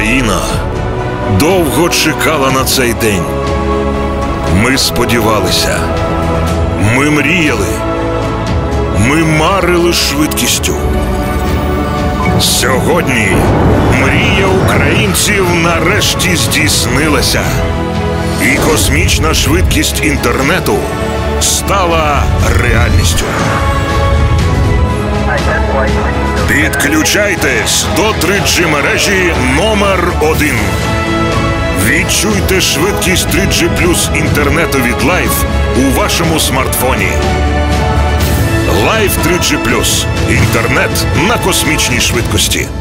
Україна довго чекала на цей день. Ми сподівалися, ми мріяли, ми марили швидкістю. Сьогодні мрія українців нарешті здійснилася. І космічна швидкість інтернету стала реальністю. Підключайтесь до 3G мережі номер 1. Відчуйте швидкість 3G+ інтернету від Life у вашому смартфоні. Life 3G+. Інтернет на космічній швидкості.